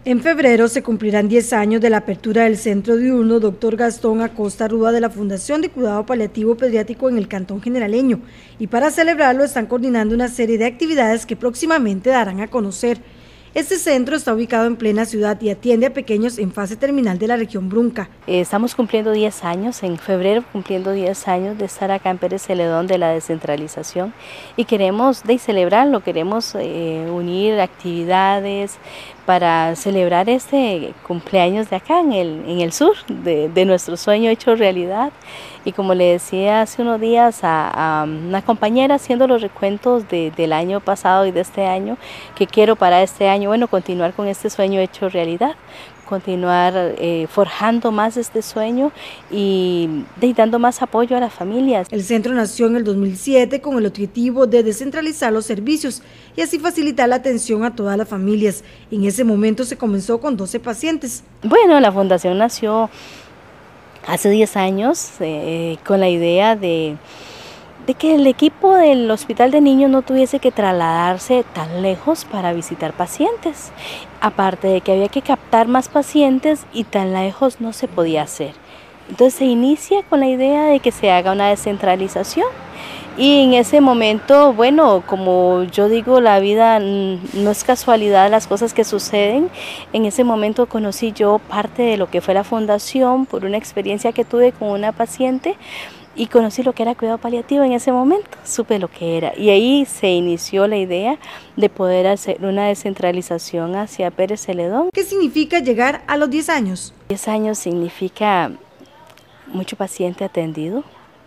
En febrero se cumplirán 10 años de la apertura del Centro Diurno Dr. Gastón Acosta Rúa de la Fundación de Cuidado Paliativo Pediátrico en el Cantón Generaleño, y para celebrarlo están coordinando una serie de actividades que próximamente darán a conocer. Este centro está ubicado en plena ciudad y atiende a pequeños en fase terminal de la región Brunca. Estamos cumpliendo 10 años, en febrero cumpliendo 10 años de estar acá en Pérez Celedón de la descentralización, y queremos celebrarlo, queremos unir actividades para celebrar este cumpleaños de acá en el sur, de nuestro sueño hecho realidad. Y como le decía hace unos días a una compañera haciendo los recuentos del año pasado y de este año, que quiero para este año, bueno, continuar con este sueño hecho realidad, continuar forjando más este sueño y dando más apoyo a las familias. El centro nació en el 2007 con el objetivo de descentralizar los servicios y así facilitar la atención a todas las familias. En ese momento se comenzó con 12 pacientes. Bueno, la fundación nació hace 10 años con la idea de que el equipo del Hospital de Niños no tuviese que trasladarse tan lejos para visitar pacientes. Aparte de que había que captar más pacientes y tan lejos no se podía hacer. Entonces se inicia con la idea de que se haga una descentralización. Y en ese momento, bueno, como yo digo, la vida no es casualidad, las cosas que suceden. En ese momento conocí yo parte de lo que fue la fundación por una experiencia que tuve con una paciente y conocí lo que era cuidado paliativo en ese momento, supe lo que era. Y ahí se inició la idea de poder hacer una descentralización hacia Pérez Celedón. ¿Qué significa llegar a los 10 años? 10 años significa mucho paciente atendido.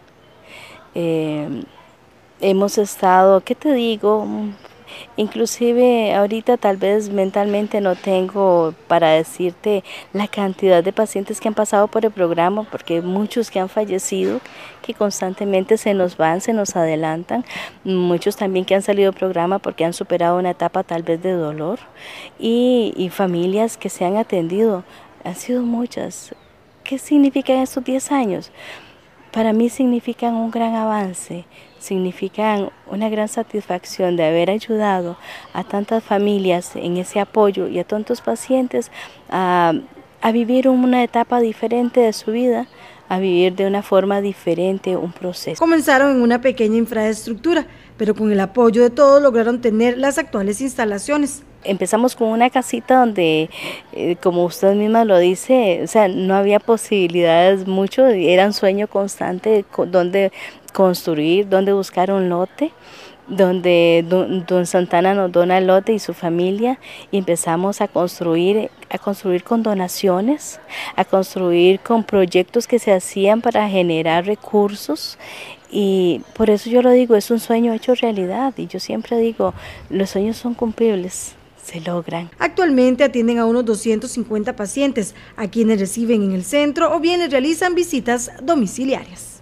Hemos estado, ¿qué te digo? Inclusive ahorita tal vez mentalmente no tengo para decirte la cantidad de pacientes que han pasado por el programa, porque muchos que han fallecido, que constantemente se nos van, se nos adelantan, muchos también que han salido del programa porque han superado una etapa tal vez de dolor, y familias que se han atendido, han sido muchas. ¿Qué significan estos 10 años? Para mí significan un gran avance, significan una gran satisfacción de haber ayudado a tantas familias en ese apoyo y a tantos pacientes a vivir una etapa diferente de su vida, a vivir de una forma diferente un proceso. Comenzaron en una pequeña infraestructura, pero con el apoyo de todos lograron tener las actuales instalaciones. Empezamos con una casita donde, como usted misma lo dice, o sea, no había posibilidades mucho, era un sueño constante donde construir, donde buscar un lote, donde don Santana nos dona el lote y su familia, y empezamos a construir con donaciones, a construir con proyectos que se hacían para generar recursos. Y por eso yo lo digo, es un sueño hecho realidad, y yo siempre digo, los sueños son cumplibles, se logran. Actualmente atienden a unos 250 pacientes, a quienes reciben en el centro o bien les realizan visitas domiciliarias.